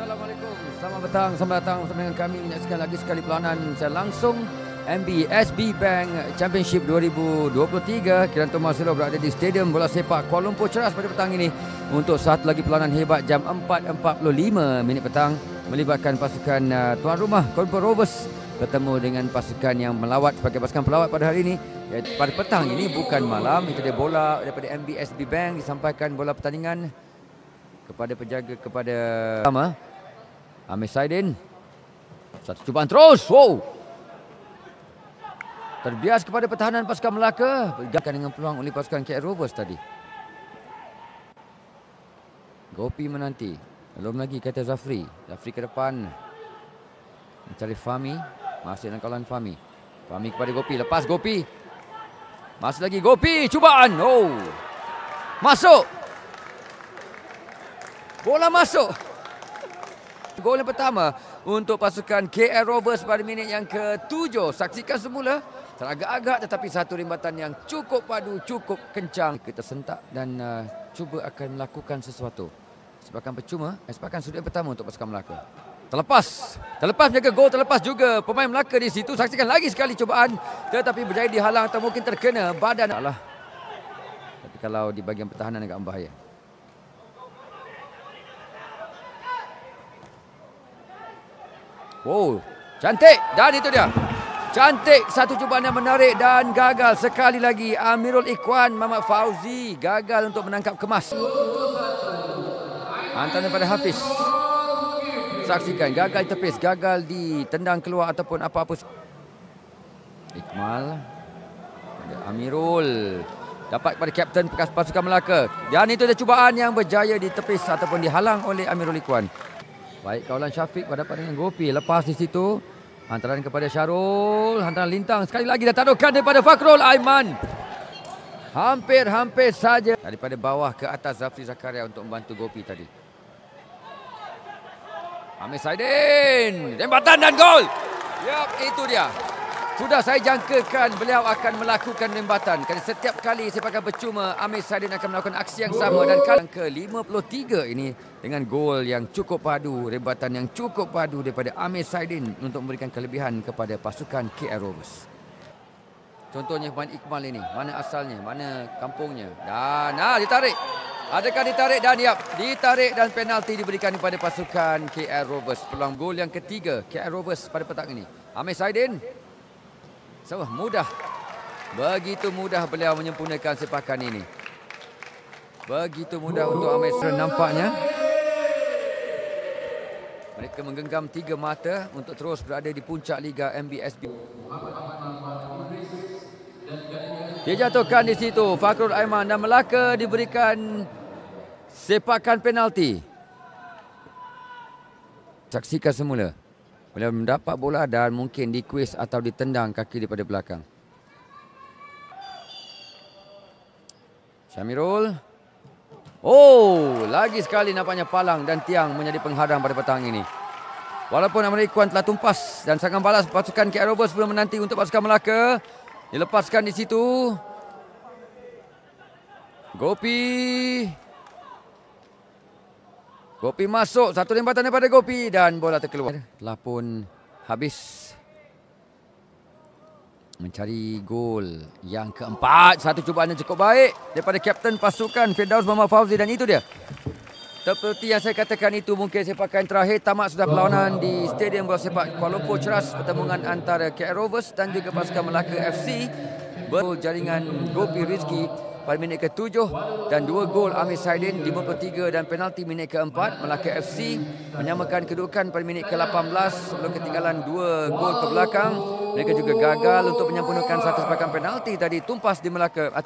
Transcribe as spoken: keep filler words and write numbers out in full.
Assalamualaikum. Selamat petang, selamat datang bersama dengan kami menyaksikan lagi sekali pelawanan secara langsung M B S B Bank Championship dua ribu dua puluh tiga. Kiran Thomas Silo berada di Stadium Bola Sepak Kuala Lumpur Ceras pada petang ini untuk satu lagi pelawanan hebat jam empat empat puluh lima minit petang melibatkan pasukan uh, tuan rumah Kuala Lumpur Rovers bertemu dengan pasukan yang melawat sebagai pasukan pelawat pada hari ini. Pada petang ini bukan malam, itu dia bola daripada M B S B Bank disampaikan bola pertandingan kepada penjaga kepada pertama Amir Saidin. Satu cubaan terus. Wow. Terbias kepada pertahanan pasukan Melaka. Bergabung dengan peluang oleh pasukan K L Rovers tadi. Gopi menanti. Belum lagi kata Zafri. Zafri ke depan. Mencari Fahmi. Masih dalam kawalan Fahmi. Fahmi kepada Gopi. Lepas Gopi. Masih lagi Gopi. Cubaan. Oh. Masuk. Bola masuk. Gol yang pertama untuk pasukan K L Rovers pada minit yang ketujuh. Saksikan semula. Teragak-agak tetapi satu rembatan yang cukup padu, cukup kencang. Kita sentak dan uh, cuba akan melakukan sesuatu. Sepakan percuma, eh, sepakan sudut pertama untuk pasukan Melaka. Terlepas. Terlepas menjaga gol, terlepas juga pemain Melaka di situ. Saksikan lagi sekali cubaan. Tetapi berjaya dihalang atau mungkin terkena badan. Alah. Tapi kalau di bahagian pertahanan agak bahaya. Wow, cantik. Dan itu dia. Cantik, satu cubaan yang menarik dan gagal sekali lagi. Amirul Ikhwan Muhammad Fauzi gagal untuk menangkap kemas. Hantaran daripada Hafiz. Saksikan, gagal tepis, gagal ditendang keluar ataupun apa-apa. Ikmal. Amirul. Dapat kepada kapten pasukan Melaka. Dan itu ada cubaan yang berjaya ditepis ataupun dihalang oleh Amirul Ikhwan. Baik kawalan Syafiq berhadapan dengan Gopi. Lepas di situ. Hantaran kepada Syarul. Hantaran lintang. Sekali lagi dah taruhkan daripada Fakrul Aiman. Hampir-hampir saja. Daripada bawah ke atas Zafri Zakaria untuk membantu Gopi tadi. Amir Saidin. Rembatan dan gol. Yap, itu dia. Sudah saya jangkakan beliau akan melakukan rembatan. Kerana setiap kali sepakan percuma Amir Saidin akan melakukan aksi yang sama. Dan kali yang ke lima puluh tiga ini dengan gol yang cukup padu. Rembatan yang cukup padu daripada Amir Saidin untuk memberikan kelebihan kepada pasukan K L Rovers. Contohnya pemain Ikmal ini. Mana asalnya, mana kampungnya. Dan ah, ditarik. Adakah ditarik dan yap. Ditarik dan penalti diberikan kepada pasukan K L Rovers. Peluang gol yang ketiga K L Rovers pada petang ini. Amir Saidin. So, mudah. Begitu mudah beliau menyempurnakan sepakan ini. Begitu mudah untuk Amir Saidin nampaknya. Mereka menggenggam tiga mata untuk terus berada di puncak Liga M B S B. Dijatuhkan di situ Fakrul Aiman dan Melaka diberikan sepakan penalti. Saksikan semula. Beliau mendapat bola dan mungkin dikuis atau ditendang kaki daripada belakang. Syamirul. Oh, lagi sekali nampaknya palang dan tiang menjadi penghadang pada petang ini. Walaupun Amir Ikhwan telah tumpas dan serangan balas pasukan K L Rovers sebelum menanti untuk pasukan Melaka. Dilepaskan di situ. Gopi. Gopi masuk. Satu rembatan daripada Gopi dan bola terkeluar. Telah pun habis mencari gol yang keempat. Satu cubaan yang cukup baik daripada kapten pasukan Firdaus Muhammad Fauzi. Dan itu dia. Seperti yang saya katakan itu mungkin sepakan terakhir. Tamat sudah perlawanan di Stadium Bola Sepak Kuala Lumpur Ceras. Pertemuan antara K L Rovers dan juga pasukan Melaka F C. Gol jaringan Gopi Rizki pada minit ketujuh dan dua gol Amir Saidin lima puluh tiga dan penalti minit keempat. Melaka F C menyamakan kedudukan pada minit ke lapan belas sebelum ketinggalan dua gol ke belakang. Mereka juga gagal untuk menyempurnakan satu sepakan penalti tadi tumpas di Melaka.